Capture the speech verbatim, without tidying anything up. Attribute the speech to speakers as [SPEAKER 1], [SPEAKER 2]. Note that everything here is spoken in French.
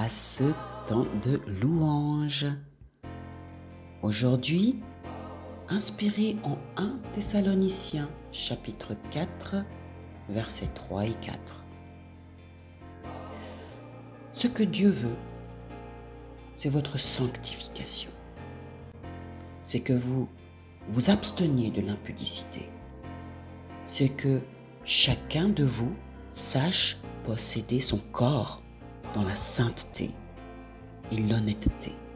[SPEAKER 1] à ce temps de louange. Aujourd'hui, inspiré en premier Thessaloniciens chapitre quatre, versets trois et quatre. Ce que Dieu veut, c'est votre sanctification. C'est que vous vous absteniez de l'impudicité. C'est que chacun de vous sache posséder son corps dans la sainteté et l'honnêteté.